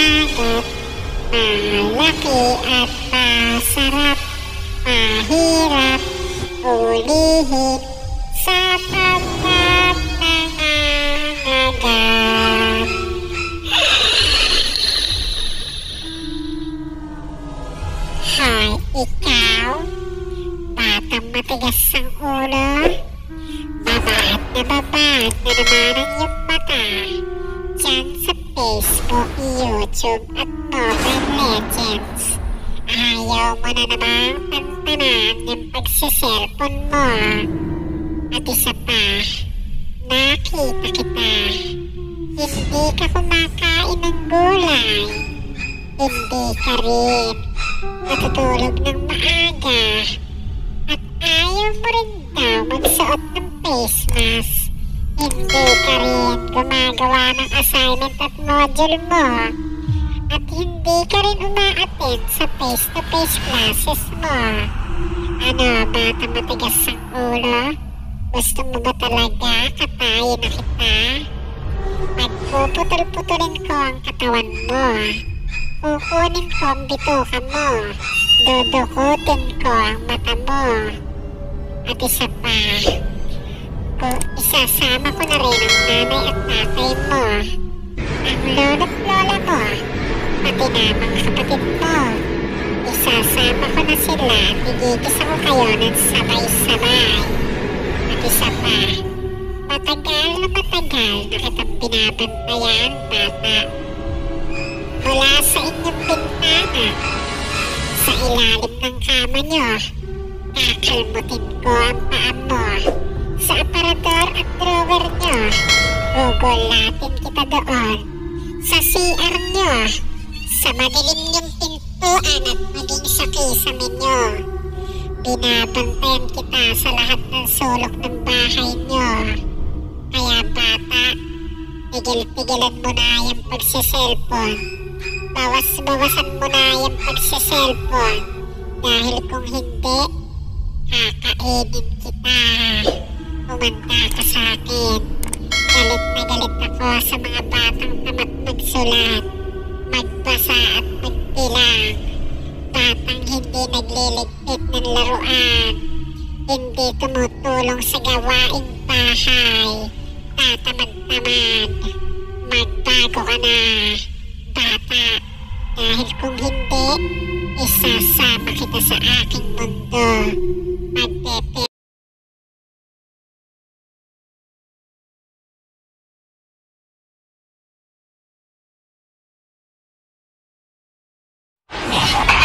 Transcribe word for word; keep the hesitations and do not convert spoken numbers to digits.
dagat, malaki at masarap, mahirap ulihin sapagkat nangangagat. Hoy, ikaw, batang matigas ang ulo, babaat na babaat na naman ang iyong mata dyan sa Facebook, YouTube at Mobile Legends. Ayaw mo na namang tantanan yung pagsiselfon mo. At isa pa, nakita kita, hindi ka kumakain ng gulay, hindi ka rin natutulog ng maaga, at ayaw mo rin daw magsuot ng face mask. Hindi ka rin gumagawa ng assignment at module mo, at hindi ka rin uma-attend sa face-to-face classes mo. Ano, bata matigas ang ulo? Gusto mo ba talaga katayin na kita? Pagpuputol-putulin ko ang katawan mo, kukunin ko ang bituka mo, dudukutin ko ang mata mo, at isa pa, kung isasama ko na rin ang nanay at tatay mo, ang lolo at lola mo, pati na mga kapatid mo. Isasama ko na sila at igigisa ko kayo ng sabay-sabay. At isa pa, matagal na matagal na kitang binabantayan, bata. Mula sa inyong bintana, sa ilalim ng kama nyo, kakalmutin ko ang paa mo. Sa aparador at drawer nyo, gugulatin kita doon. Sa C R nyo, sa madilim nyong pintuan at maging sa kisame nyo. Binabantayan kita sa lahat ng sulok ng bahay nyo. Kaya bata, tigil-tigilan mo na yung pagsiselfon. Bawas-bawasan mo na yung pagsiselfon. Dahil kung hindi, kakainin kita. Umanda ka sa akin. Galit na galit ako sa mga batang tamad magsulat, magbasa at magbilang. Batang hindi nagliligpit ng laruan, hindi tumutulong sa gawaing bahay. Tatamad-tamad, magbago ka na, bata. Dahil kung hindi, isasama kita sa aking mundo. Magpepe Yeah.